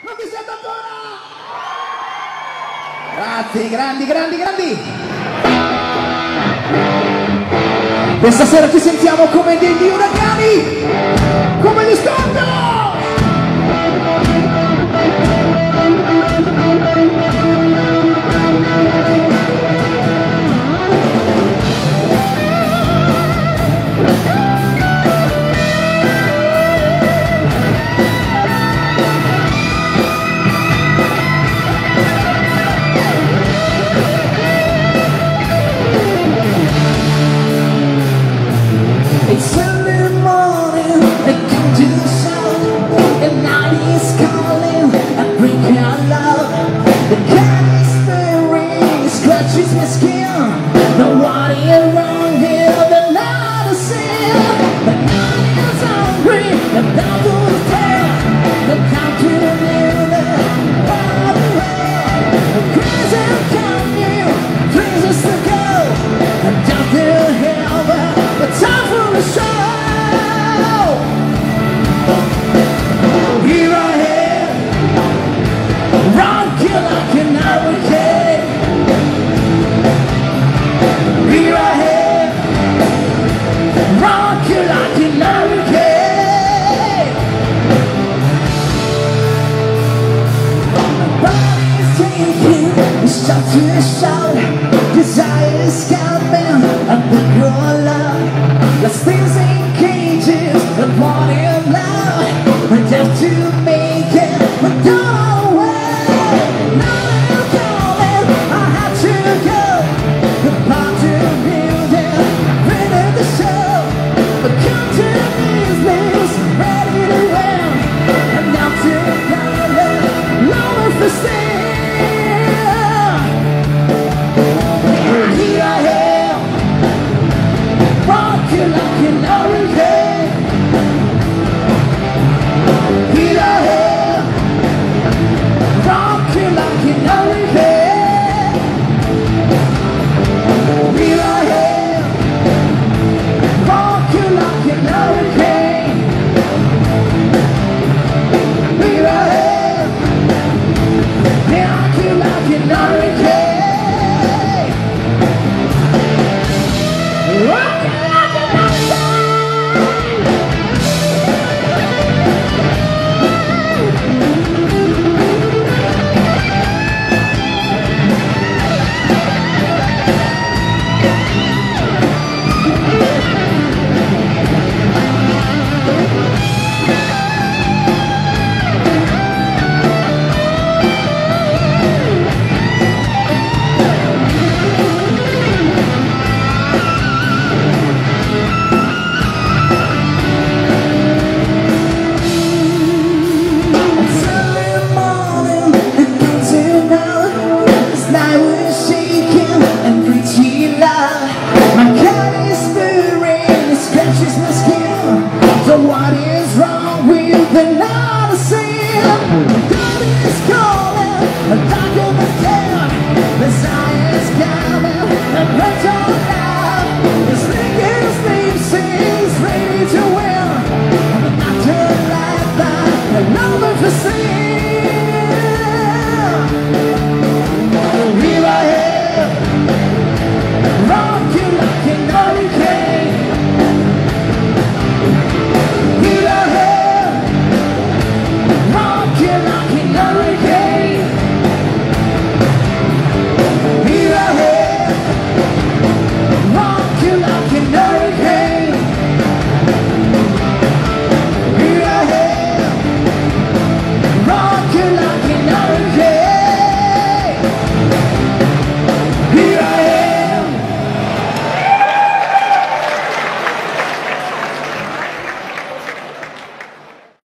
Non vi sento ancora! Grazie, grandi, grandi, grandi! Questa sera ci sentiamo come degli uragani! Come gli Scorpions! It's early morning, I come to the sun, and night is calling, I bring your love. The cat is staring, scratches my skin. No one is wrong here, the night is sin. The night is hungry, the devil is dead. The count to the middle, far away. The crazy coming, brings us to go. And down to hell, but time for the show. Here I am, rock you like an hurricane. Here I am, rock you like an hurricane. My body's taking, it's time to shout. Desire is coming, and the girl love. Let's things in cages, the party loud. We have to make it, but don't away. Now I'm coming, I have to go. The party building, ready to show. But come to business, ready to win. And now to the lower for steel. Here I am, rock you like an hurricane. Here I am, rock you like an hurricane. Here I am, rock you like an hurricane. Here I am, rock you like an hurricane. Rock you like an what is wrong with the night of sin? God is calling, a dark of the town. Messiah is coming, and breaks all down. The singing sleep sings, ready to win. And not turn like that, and over for sin. Here I am, rock you like an hurricane. Here I am, rock you like an hurricane.